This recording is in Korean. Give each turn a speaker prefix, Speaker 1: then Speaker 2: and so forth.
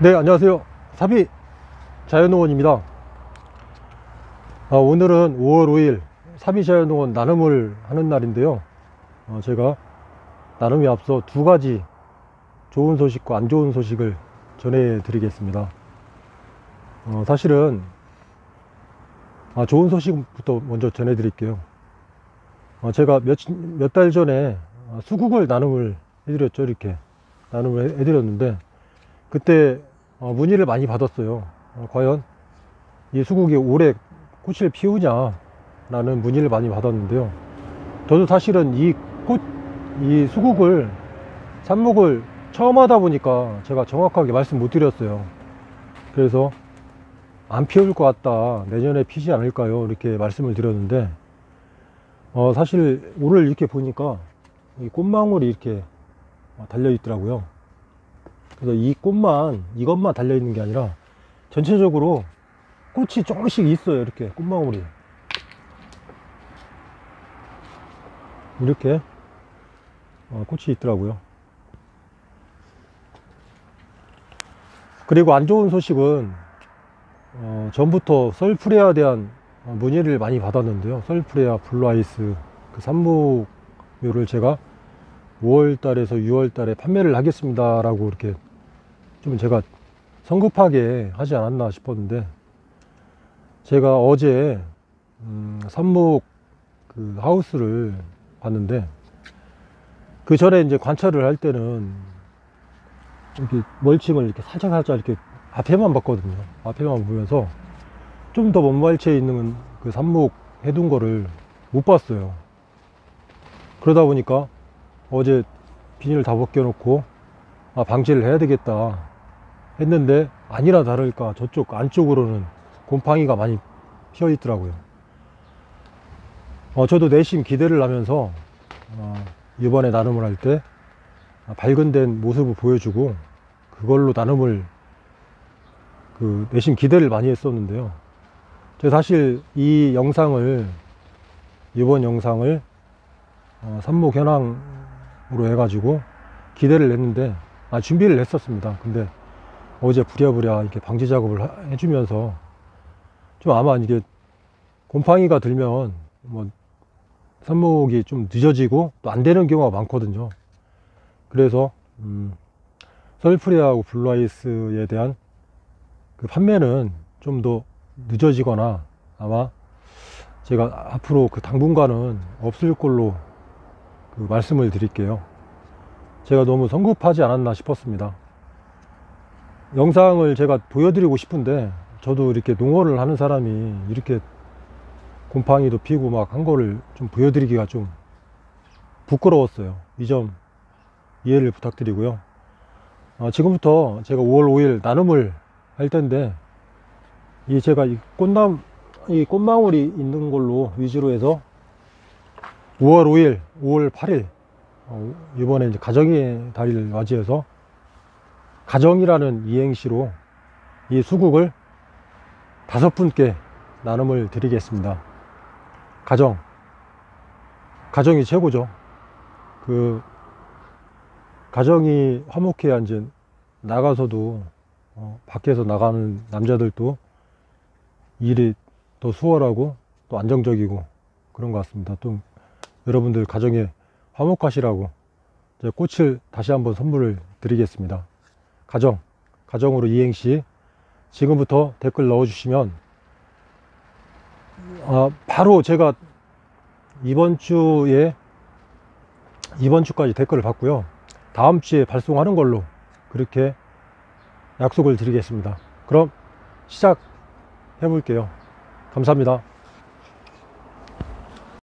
Speaker 1: 네, 안녕하세요. 사비 자연농원입니다. 오늘은 5월 5일 사비 자연농원 나눔을 하는 날인데요. 제가 나눔에 앞서 두 가지 좋은 소식과 안 좋은 소식을 전해 드리겠습니다. 사실은 좋은 소식부터 먼저 전해 드릴게요. 제가 몇 달 전에 수국을 나눔을 해드렸죠. 이렇게 나눔을 해드렸는데 그때 문의를 많이 받았어요. 과연 이 수국이 올해 꽃을 피우냐 라는 문의를 많이 받았는데요. 저도 사실은 이 수국을 삽목을 처음 하다 보니까 제가 정확하게 말씀 못 드렸어요. 그래서 안 피울 것 같다, 내년에 피지 않을까요, 이렇게 말씀을 드렸는데 사실 오늘 이렇게 보니까 이 꽃망울이 이렇게 달려 있더라고요. 그래서 이것만 달려 있는 게 아니라 전체적으로 꽃이 조금씩 있어요. 이렇게 꽃망울이 이렇게 꽃이 있더라고요. 그리고 안 좋은 소식은 전부터 썰프레아에 대한 문의를 많이 받았는데요. 썰프레아 블루아이스 그 삽목묘를 제가 5월달에서 6월달에 판매를 하겠습니다 라고 이렇게 좀 제가 성급하게 하지 않았나 싶었는데, 제가 어제 삽목 그 하우스를 봤는데 그 전에 이제 관찰을 할 때는 이렇게 멀칭을 이렇게 살짝 이렇게 앞에만 봤거든요. 앞에만 보면서 좀 더 먼 발치에 있는 그 삽목 해둔 거를 못 봤어요. 그러다 보니까 어제 비닐을 다 벗겨놓고 방지를 해야 되겠다 했는데, 아니나 다를까 저쪽 안쪽으로는 곰팡이가 많이 피어 있더라고요. 저도 내심 기대를 하면서 이번에 나눔을 할 때 발근된 모습을 보여주고 그걸로 나눔을 내심 기대를 많이 했었는데요. 제가 사실 이 영상을, 이번 영상을 삽목 현황으로 해가지고 기대를 했는데 준비를 했었습니다. 근데 어제 부랴부랴 이렇게 방지 작업을 해주면서 좀 아마 이게 곰팡이가 들면 뭐 삽목이 좀 늦어지고 또 안 되는 경우가 많거든요. 그래서 썰프레아하고 블루아이스에 대한 그 판매는 좀 더 늦어지거나 아마 제가 앞으로 그 당분간은 없을 걸로 말씀을 드릴게요. 제가 너무 성급하지 않았나 싶었습니다. 영상을 제가 보여드리고 싶은데 저도 이렇게 농어를 하는 사람이 이렇게 곰팡이도 피고 막 한 거를 좀 보여드리기가 좀 부끄러웠어요. 이 점 이해를 부탁드리고요. 지금부터 제가 5월 5일 나눔을 할 텐데 제가 이 꽃망울이 있는 걸로 위주로 해서 5월 5일, 5월 8일 이번에 이제 가정의 달을 맞이해서 가정이라는 이행시로 이 수국을 5분께 나눔을 드리겠습니다. 가정이 최고죠. 가정이 화목해야 이제 나가서도 밖에서 나가는 남자들도 일이 더 수월하고 또 안정적이고 그런 것 같습니다. 또 여러분들 가정에 화목하시라고 제가 꽃을 다시 한번 선물을 드리겠습니다. 가정으로 이행시 지금부터 댓글 넣어주시면 바로 제가 이번 주까지 댓글을 받고요, 다음 주에 발송하는 걸로 그렇게 약속을 드리겠습니다. 그럼 시작해 볼게요. 감사합니다.